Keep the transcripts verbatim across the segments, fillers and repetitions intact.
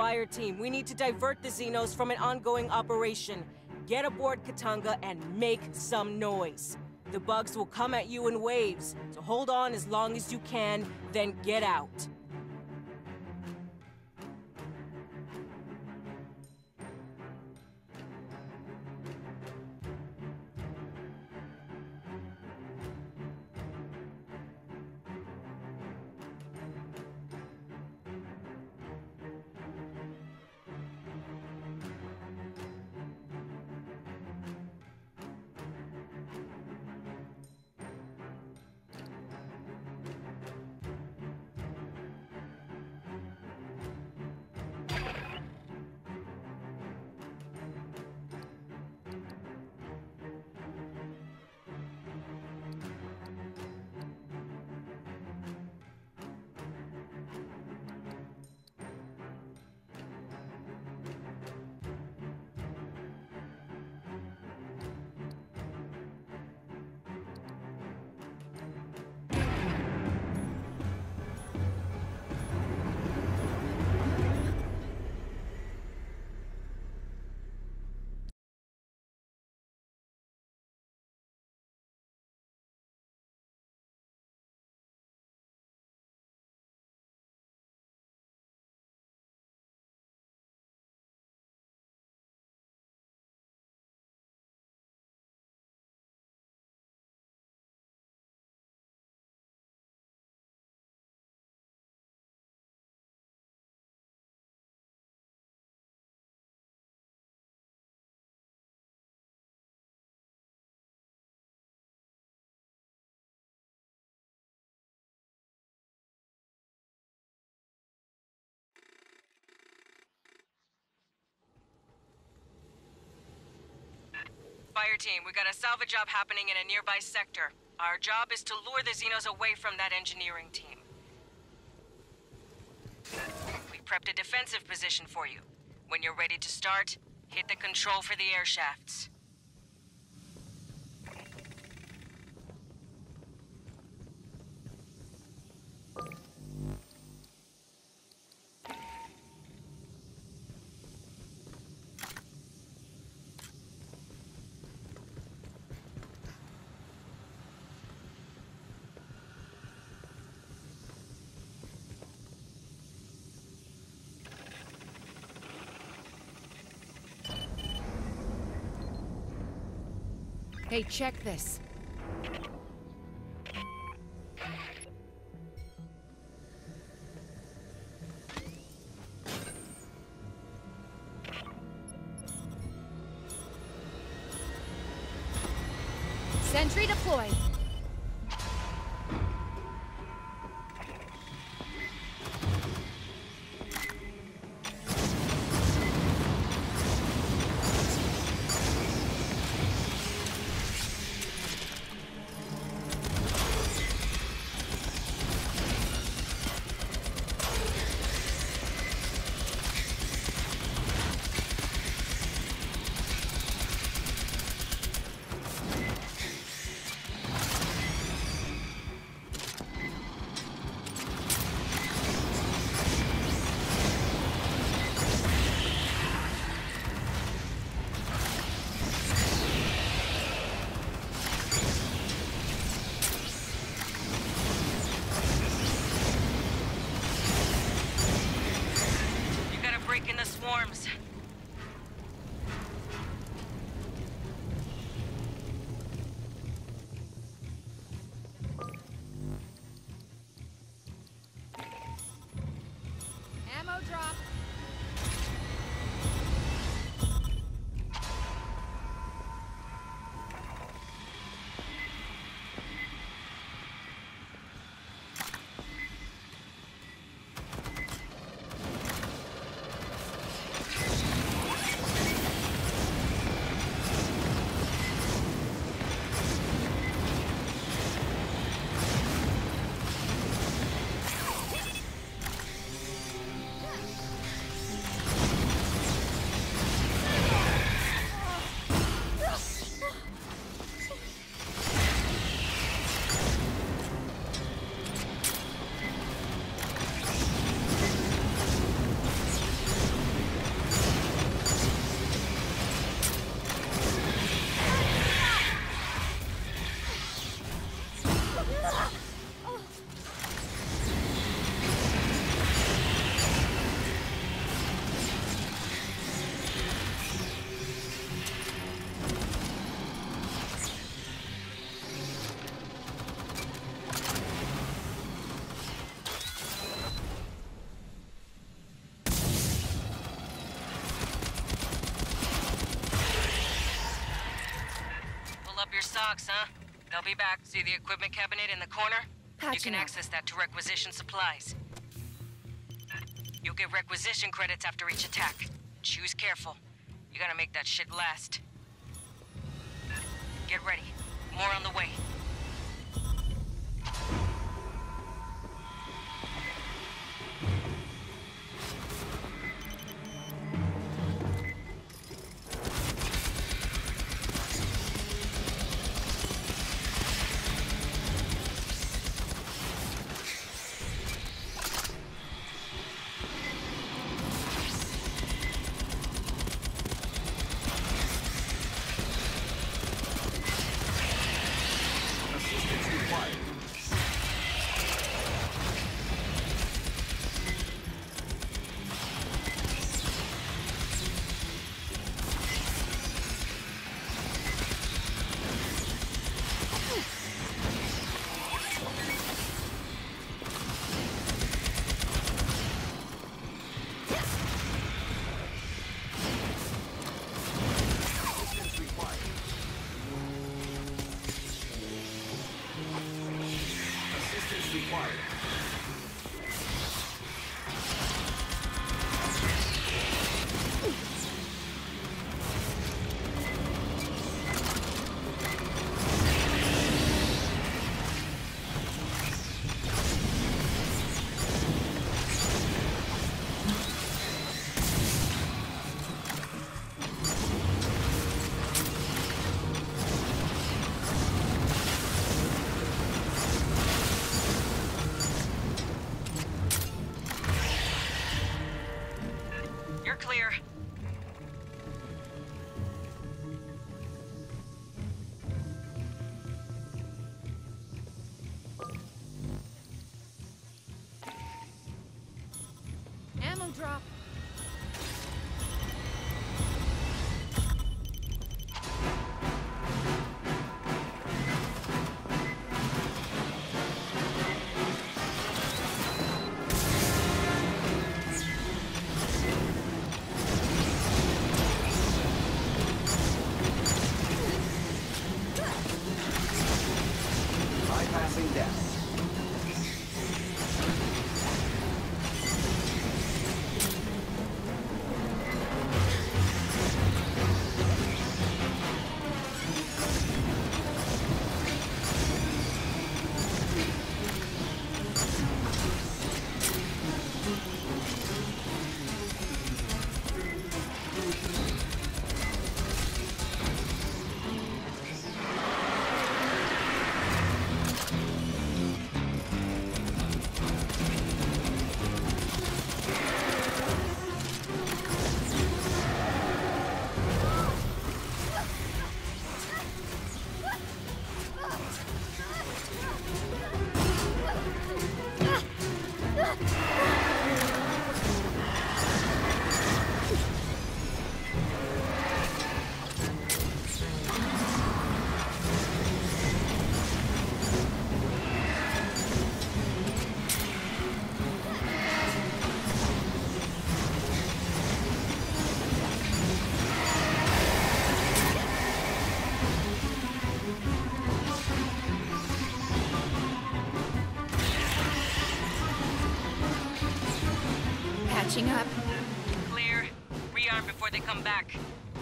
Fire team, we need to divert the Xenos from an ongoing operation. Get aboard Katanga and make some noise. The bugs will come at you in waves, so hold on as long as you can, then get out. Fire team, we got a salvage job happening in a nearby sector. Our job is to lure the Xenos away from that engineering team. We prepped a defensive position for you. When you're ready to start, hit the control for the air shafts. Hey, check this. Sentry deployed. In the swarms. Ammo drop. docks, huh? They'll be back. See the equipment cabinet in the corner? You Patching can up. access that to requisition supplies. You'll get requisition credits after each attack. Choose careful. You gotta make that shit last. Get ready. More on the way. Clear. Ammo drop. Bypassing death. Patching up. Clear. Rearm before they come back.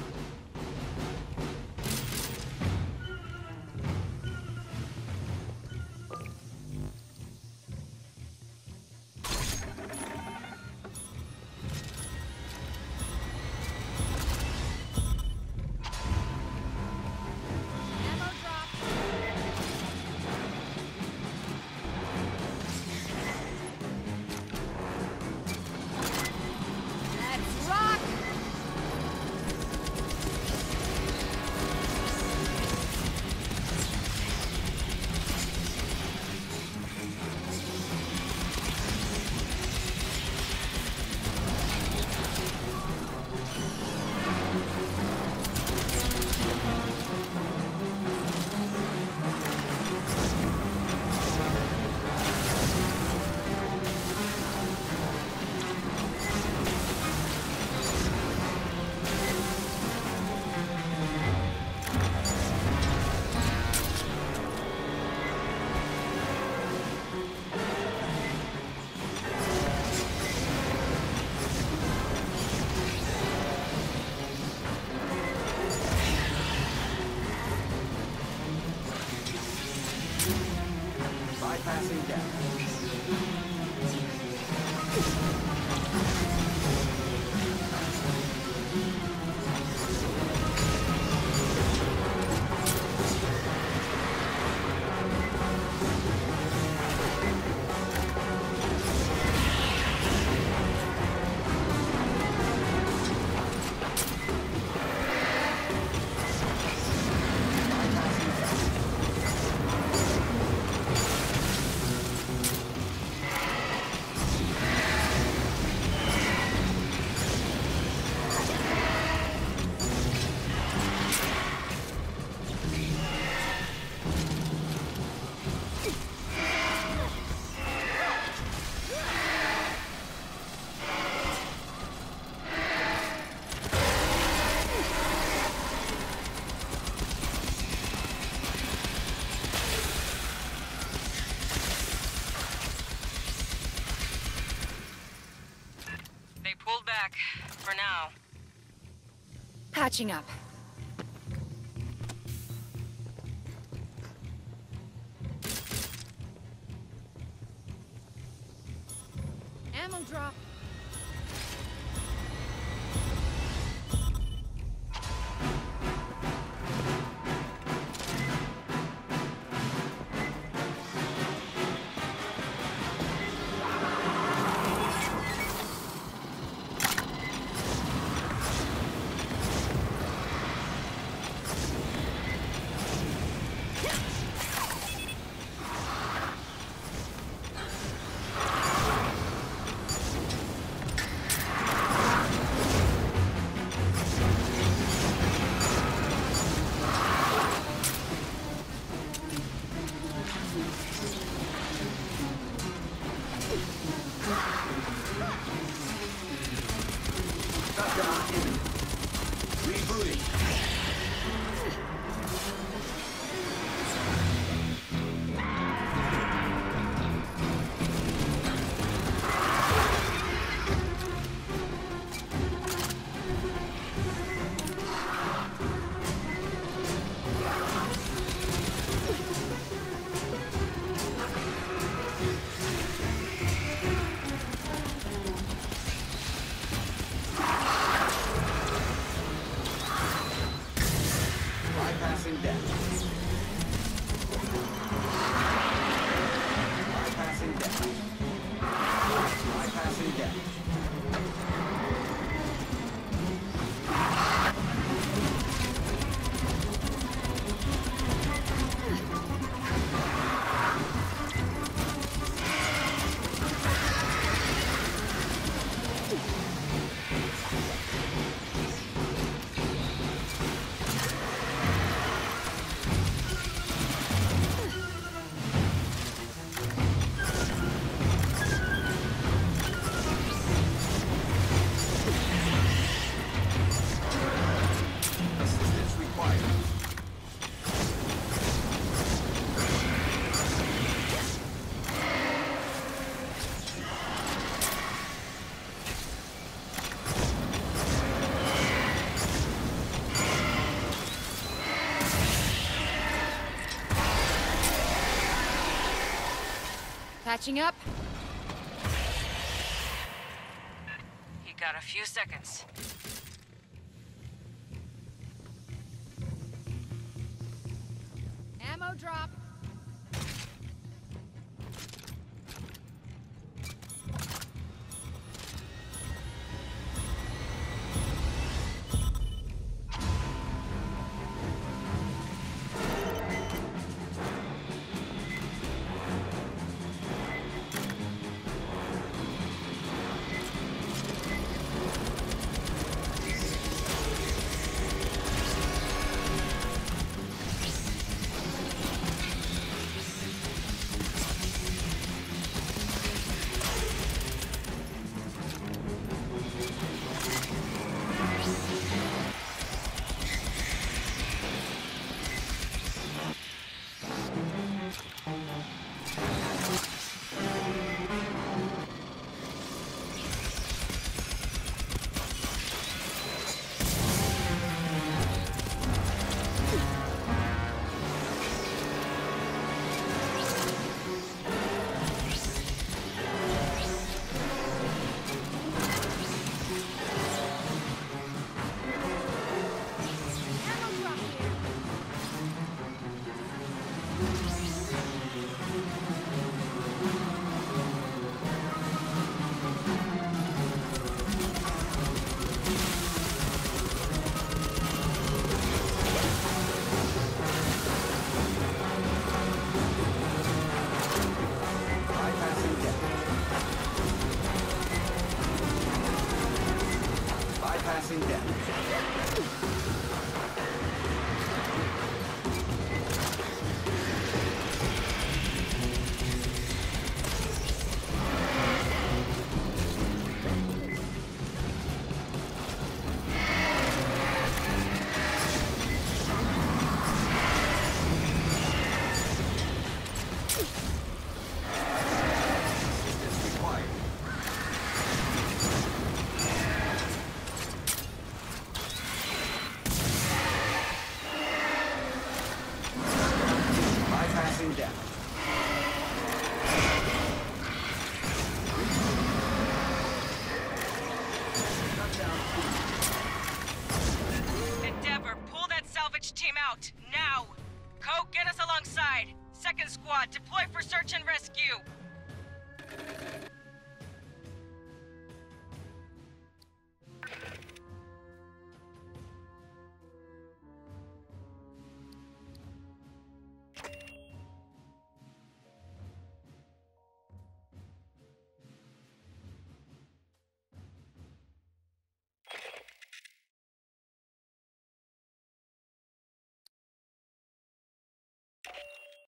Ammo drop. Let's rock! for now. Patching up. Ammo drop. Bypassing death. Bypassing death. Bypassing death. Assistance required. Patching up. You got a few seconds. Ammo drop. Bypassing death. Bypassing death. Assistance required. Bridge team out, now! Coke, get us alongside! Second squad, deploy for search and rescue!